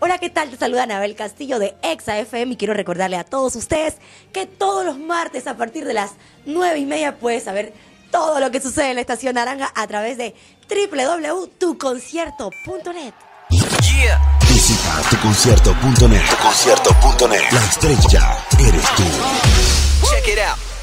Hola, ¿qué tal? Te saluda Anabel Castillo de Exa FM y quiero recordarle a todos ustedes que todos los martes a partir de las 9:30 puedes saber todo lo que sucede en la Estación Naranja a través de www.tuconcierto.net. Yeah. Visita tuconcierto.net. La estrella eres tú. Check it out.